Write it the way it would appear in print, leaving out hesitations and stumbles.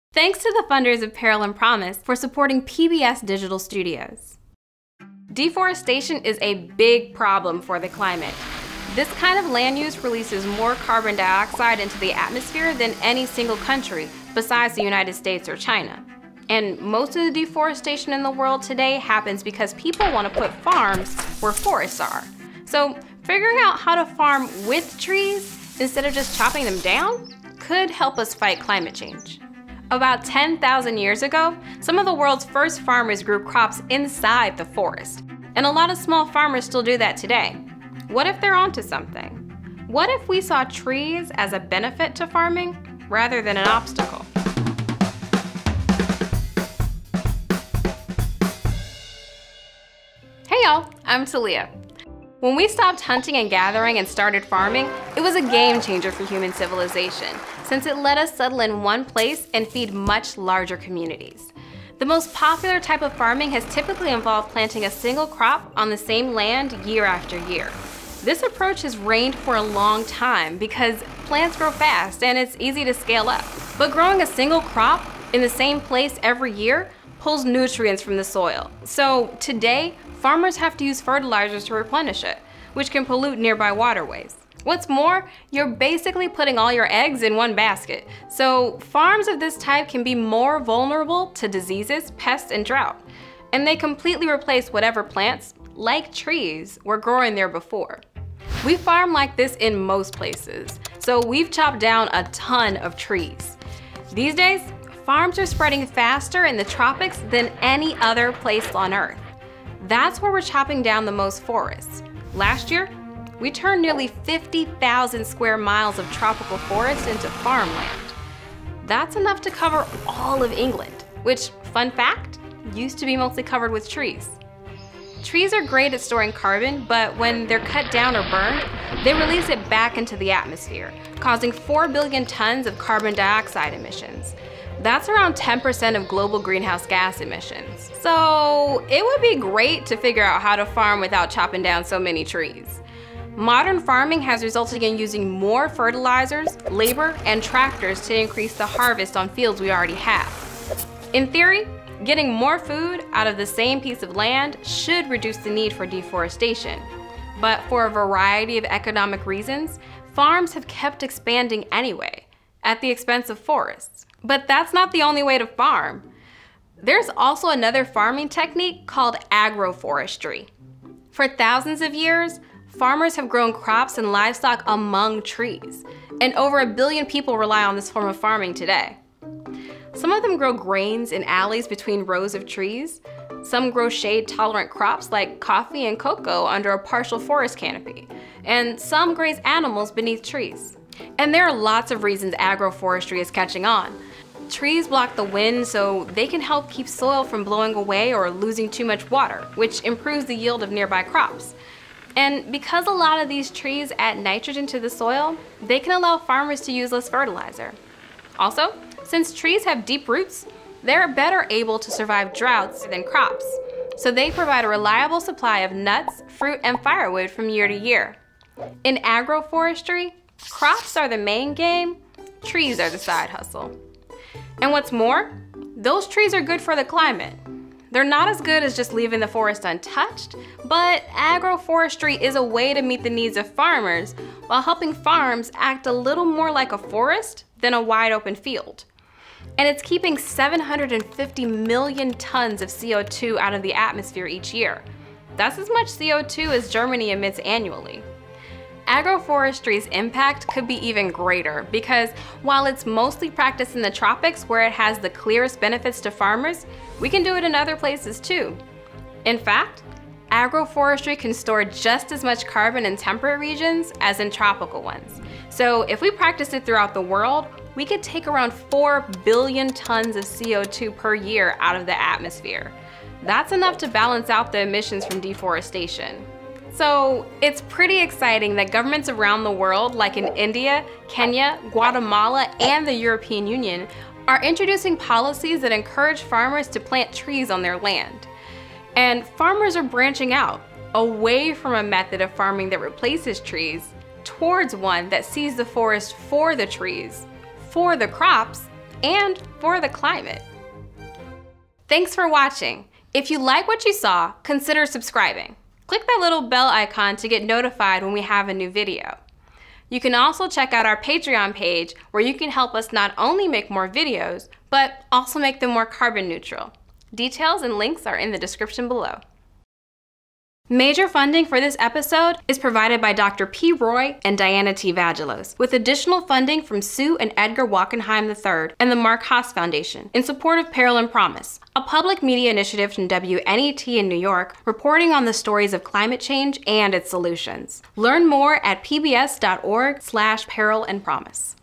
Thanks to the funders of Peril and Promise for supporting PBS Digital Studios. Deforestation is a big problem for the climate. This kind of land use releases more carbon dioxide into the atmosphere than any single country besides the United States or China. And most of the deforestation in the world today happens because people want to put farms where forests are. So figuring out how to farm with trees instead of just chopping them down could help us fight climate change. About 10,000 years ago, some of the world's first farmers grew crops inside the forest. And a lot of small farmers still do that today. What if they're onto something? What if we saw trees as a benefit to farming rather than an obstacle? Hey y'all, I'm Talia. When we stopped hunting and gathering and started farming, it was a game changer for human civilization, since it let us settle in one place and feed much larger communities. The most popular type of farming has typically involved planting a single crop on the same land year after year. This approach has reigned for a long time because plants grow fast and it's easy to scale up. But growing a single crop in the same place every year pulls nutrients from the soil. So today, farmers have to use fertilizers to replenish it, which can pollute nearby waterways. What's more, you're basically putting all your eggs in one basket. So farms of this type can be more vulnerable to diseases, pests, and drought. And they completely replace whatever plants, like trees, were growing there before. We farm like this in most places, so we've chopped down a ton of trees. These days, farms are spreading faster in the tropics than any other place on Earth. That's where we're chopping down the most forests. Last year, we turned nearly 50,000 square miles of tropical forest into farmland. That's enough to cover all of England, which, fun fact, used to be mostly covered with trees. Trees are great at storing carbon, but when they're cut down or burned, they release it back into the atmosphere, causing 4 billion tons of carbon dioxide emissions. That's around 10% of global greenhouse gas emissions. So it would be great to figure out how to farm without chopping down so many trees. Modern farming has resulted in using more fertilizers, labor, and tractors to increase the harvest on fields we already have. In theory, getting more food out of the same piece of land should reduce the need for deforestation. But for a variety of economic reasons, farms have kept expanding anyway, at the expense of forests. But that's not the only way to farm. There's also another farming technique called agroforestry. For thousands of years, farmers have grown crops and livestock among trees, and over 1 billion people rely on this form of farming today. Some of them grow grains in alleys between rows of trees. Some grow shade-tolerant crops like coffee and cocoa under a partial forest canopy. And some graze animals beneath trees. And there are lots of reasons agroforestry is catching on. Trees block the wind so they can help keep soil from blowing away or losing too much water, which improves the yield of nearby crops. And because a lot of these trees add nitrogen to the soil, they can allow farmers to use less fertilizer. Also, since trees have deep roots, they're better able to survive droughts than crops. So they provide a reliable supply of nuts, fruit, and firewood from year to year. In agroforestry, crops are the main game, trees are the side hustle. And what's more, those trees are good for the climate. They're not as good as just leaving the forest untouched, but agroforestry is a way to meet the needs of farmers while helping farms act a little more like a forest than a wide open field. And it's keeping 750 million tons of CO2 out of the atmosphere each year. That's as much CO2 as Germany emits annually. Agroforestry's impact could be even greater because while it's mostly practiced in the tropics where it has the clearest benefits to farmers, we can do it in other places too. In fact, agroforestry can store just as much carbon in temperate regions as in tropical ones. So if we practice it throughout the world, we could take around 4 billion tons of CO2 per year out of the atmosphere. That's enough to balance out the emissions from deforestation. So it's pretty exciting that governments around the world, like in India, Kenya, Guatemala, and the European Union, are introducing policies that encourage farmers to plant trees on their land. And farmers are branching out, away from a method of farming that replaces trees, towards one that sees the forest for the trees, for the crops, and for the climate. Thanks for watching. If you like what you saw, consider subscribing. Click that little bell icon to get notified when we have a new video. You can also check out our Patreon page where you can help us not only make more videos, but also make them more carbon neutral. Details and links are in the description below. Major funding for this episode is provided by Dr. P. Roy and Diana T. Vagelos, with additional funding from Sue and Edgar Wachenheim III and the Mark Haas Foundation in support of Peril and Promise, a public media initiative from WNET in New York reporting on the stories of climate change and its solutions. Learn more at pbs.org/peril and promise.